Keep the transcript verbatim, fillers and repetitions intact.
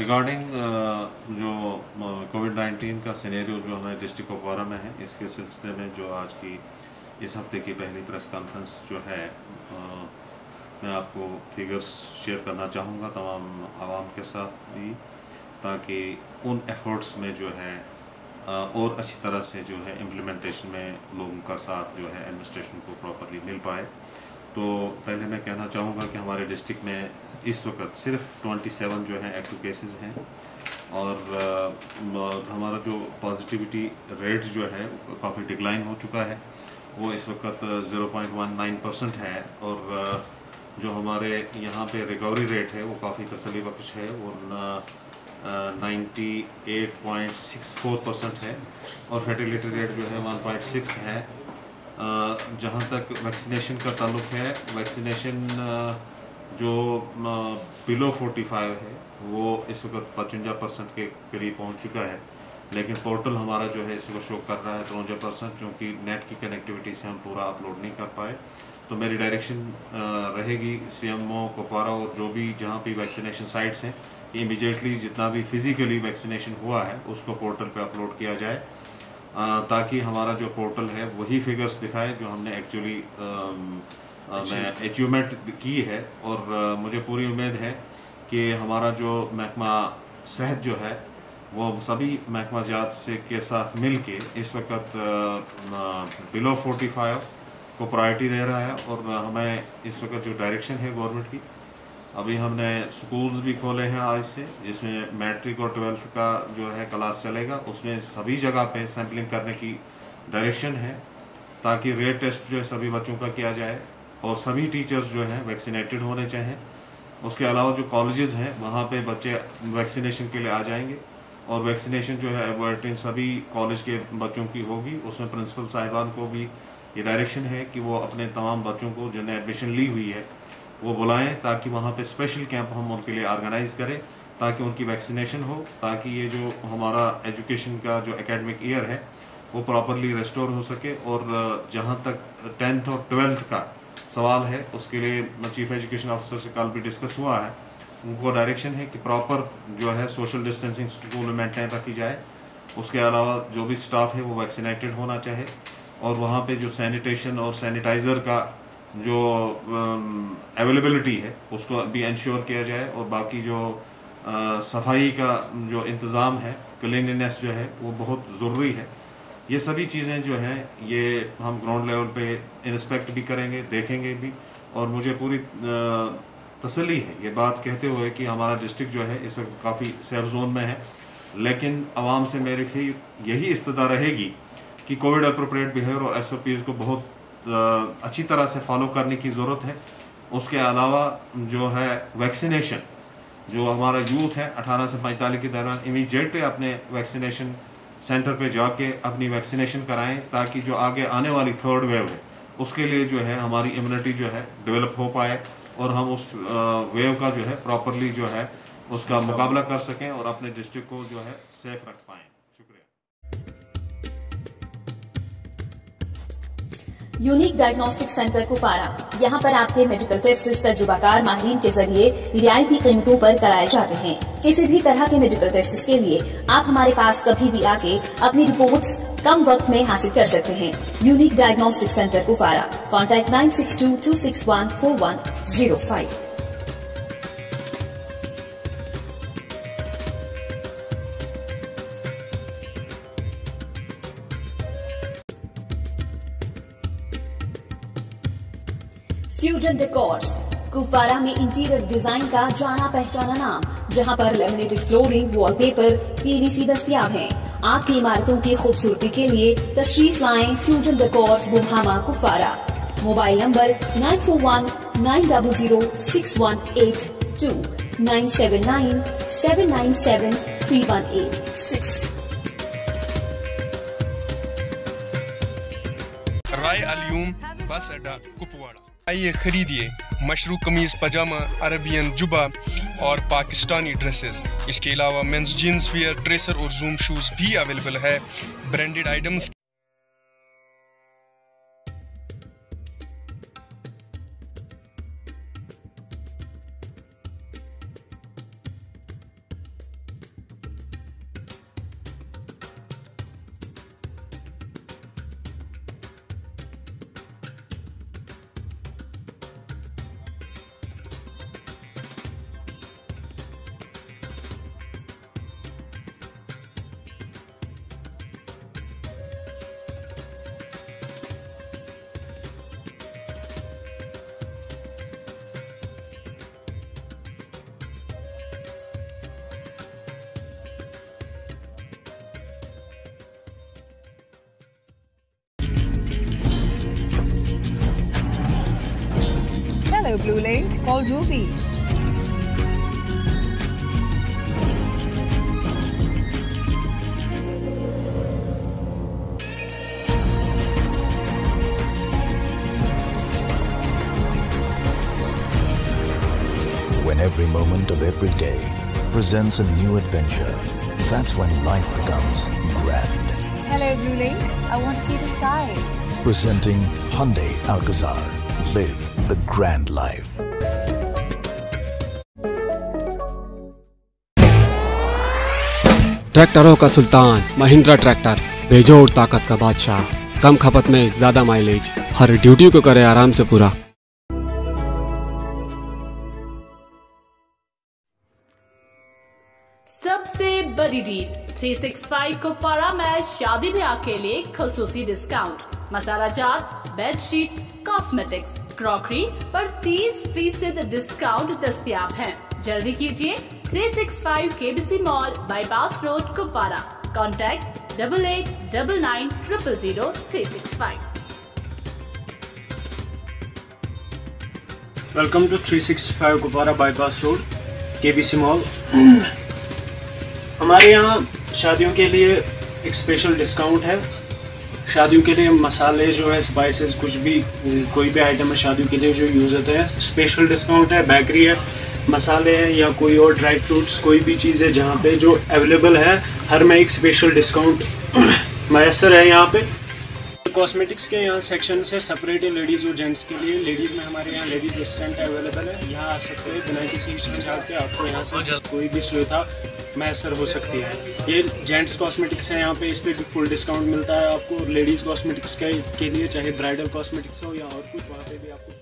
Regarding जो Covid nineteen का scenario जो हमारे डिस्ट्रिक्ट कुपवारा में है, इसके सिलसिले में जो आज की इस हफ्ते की पहली प्रेस कॉन्फ्रेंस जो है, आ, मैं आपको फिगर्स शेयर करना चाहूँगा तमाम आवाम के साथ भी, ताकि उन एफर्ट्स में जो है आ, और अच्छी तरह से जो है इम्प्लीमेंटेशन में लोगों का साथ जो है एडमिनिस्ट्रेशन को प्रॉपरली मिल पाए। तो पहले मैं कहना चाहूँगा कि हमारे डिस्ट्रिक्ट में इस वक्त सिर्फ सत्ताईस जो है एक्टिव केसेस हैं, और आ, हमारा जो पॉजिटिविटी रेट जो है काफ़ी डिक्लाइन हो चुका है, वो इस वक्त zero point one nine percent है। और आ, जो हमारे यहाँ पे रिकवरी रेट है वो काफ़ी तसल्ली बख्श है, वो ninety eight point six four percent है, और फर्टिलिटी रेट जो है वन पॉइंट सिक्स है। जहाँ तक वैक्सीनेशन का ताल्लुक है, वैक्सीनेशन जो बिलो फोर्टी फाइव है वो इस वक्त पचवंजा परसेंट के करीब पहुँच चुका है, लेकिन पोर्टल हमारा जो है इस वक्त शो कर रहा है तिरवंजा परसेंट, क्योंकि नेट की कनेक्टिविटी से हम पूरा अपलोड नहीं कर पाए। तो मेरी डायरेक्शन रहेगी सीएमओ कुपवारा और जो भी जहाँ भी वैक्सीनेशन साइट्स हैं, इमीडिएटली जितना भी फिजिकली वैक्सीनेशन हुआ है उसको पोर्टल पे अपलोड किया जाए, ताकि हमारा जो पोर्टल है वही फिगर्स दिखाए जो हमने एक्चुअली मैं अचीवमेंट की है। और आ, मुझे पूरी उम्मीद है कि हमारा जो महकमा सेहत जो है वो सभी महकमा जात से के साथ मिल के इस वक्त बिलो फोर्टी फाइव को प्रायोरिटी दे रहा है। और हमें इस वक्त जो डायरेक्शन है गवर्नमेंट की, अभी हमने स्कूल्स भी खोले हैं आज से, जिसमें मैट्रिक और ट्वेल्थ का जो है क्लास चलेगा, उसमें सभी जगह पे सैम्पलिंग करने की डायरेक्शन है, ताकि रेट टेस्ट जो है सभी बच्चों का किया जाए और सभी टीचर्स जो हैं वैक्सीनेटेड होने चाहिए। उसके अलावा जो कॉलेजेस हैं वहाँ पे बच्चे वैक्सीनेशन के लिए आ जाएंगे, और वैक्सीनेशन जो है एवर्टिंग सभी कॉलेज के बच्चों की होगी। उसमें प्रिंसिपल साहिबान को भी ये डायरेक्शन है कि वो अपने तमाम बच्चों को जिन्हें एडमिशन ली हुई है वो बुलाएं, ताकि वहाँ पे स्पेशल कैंप हम उनके लिए ऑर्गेनाइज करें, ताकि उनकी वैक्सीनेशन हो, ताकि ये जो हमारा एजुकेशन का जो एकेडमिक ईयर है वो प्रॉपरली रेस्टोर हो सके। और जहाँ तक टेंथ और ट्वेल्थ का सवाल है, उसके लिए चीफ एजुकेशन ऑफिसर से कल भी डिस्कस हुआ है, उनको डायरेक्शन है कि प्रॉपर जो है सोशल डिस्टेंसिंग स्कूल में मेंटेन रखी जाए। उसके अलावा जो भी स्टाफ है वो वैक्सीनेटेड होना चाहे, और वहाँ पे जो सैनिटेशन और सैनिटाइज़र का जो अवेलेबिलिटी है उसको भी इंश्योर किया जाए, और बाकी जो आ, सफाई का जो इंतज़ाम है, क्लीनलीनेस जो है वो बहुत ज़रूरी है। ये सभी चीज़ें जो हैं ये हम ग्राउंड लेवल पे इंस्पेक्ट भी करेंगे, देखेंगे भी। और मुझे पूरी तसल्ली है ये बात कहते हुए कि हमारा डिस्ट्रिक्ट जो है इस वक्त काफ़ी सेफ जोन में है, लेकिन आवाम से मेरी फिर यही इस्तदा रहेगी कि कोविड अप्रोप्रिएट बिहेवियर और एस ओ पीज़ को बहुत अच्छी तरह से फॉलो करने की ज़रूरत है। उसके अलावा जो है वैक्सीनेशन, जो हमारा यूथ है अठारह से पैंतालीस के दौरान इमीडिएटली अपने वैक्सीनेशन सेंटर पे जाके अपनी वैक्सीनेशन कराएं, ताकि जो आगे आने वाली थर्ड वेव है उसके लिए जो है हमारी इम्यूनिटी जो है डेवलप हो पाए, और हम उस वेव का जो है प्रॉपरली जो है उसका मुकाबला कर सकें और अपने डिस्ट्रिक्ट को जो है सेफ रख पाएँ। यूनिक डायग्नोस्टिक सेंटर कुपवारा, यहाँ पर आपके मेडिकल टेस्ट तजुर्बाकार माहिरीन के जरिए रियायती कीमतों पर कराए जाते हैं। किसी भी तरह के मेडिकल टेस्ट के लिए आप हमारे पास कभी भी आके अपनी रिपोर्ट्स कम वक्त में हासिल कर सकते हैं। Unique diagnostic centre Kupwara, contact nine six two two six one four one zero five. Fusion decors, Kupwara में इंटीरियर डिजाइन का जाना पहचाना नाम, जहां पर लेमिनेटेड फ्लोरिंग, वॉलपेपर, पीवीसी दस्तयाब हैं। आपकी इमारतों की खूबसूरती के लिए तशरीफ लाएं fusion decors, Buhama, Kupwara. Mobile number nine four one nine double zero six one eight two, nine seven nine seven nine seven three one eight six. राय अलियूम बस अड्डा कुपवाड़ा। आइए खरीदिए मशरू कमीज, पजामा, अरबियन जुबा और पाकिस्तानी ड्रेसेस। इसके अलावा मेंस जीन्स वियर, ट्रेसर और जूम शूज भी अवेलेबल है। Branded items Hello, Blue Link. Call Ruby. When every moment of every day presents a new adventure, that's when life becomes grand. Hello, Blue Link. I want to see the sky. Presenting Hyundai Alcazar. Live the grand life. ट्रैक्टरों का सुल्तान Mahindra tractor, बेजोड़ ताकत का बादशाह, कम खपत में ज्यादा mileage, her duty को करे आराम से पूरा। सबसे बड़ी deal three sixty five Kupwara में शादी ब्याह के लिए खुसूसी discount, masala chaat, bed sheets, cosmetics, crockery पर तीस फीसद डिस्काउंट दस्तयाब है। जल्दी कीजिए, three sixty five KBC mall, bypass road, Kupwara. Contact double eight double nine triple zero three six five. Welcome to three sixty five Kupwara bypass road, KBC mall. हमारे यहाँ शादियों के लिए एक स्पेशल डिस्काउंट है। शादियों के लिए मसाले जो है, स्पाइसेस, कुछ भी कोई भी आइटम है शादियों के लिए जो यूज़ होते हैं, स्पेशल डिस्काउंट है। बेकरी है, मसाले हैं या कोई और ड्राई फ्रूट्स, कोई भी चीज़ है जहाँ पे जो अवेलेबल है, हर में एक स्पेशल डिस्काउंट मैसर है यहाँ पे। कॉस्मेटिक्स के यहाँ सेक्शन से सेपरेट है लेडीज़ और जेंट्स के लिए। लेडीज़ में हमारे यहाँ लेडीज़ असिस्टेंट अवेलेबल है, यहाँ आ सकते हैं बिना किसी हिचकिचाहट के। आपको यहाँ से कोई भी सुविधा मैसर हो सकती है। ये जेंट्स कॉस्मेटिक्स है, यहाँ पे इस पर भी फुल डिस्काउंट मिलता है आपको। लेडीज़ कॉस्मेटिक्स के, के लिए चाहे ब्राइडल कॉस्मेटिक्स हो या और कुछ, वहाँ पे भी आपको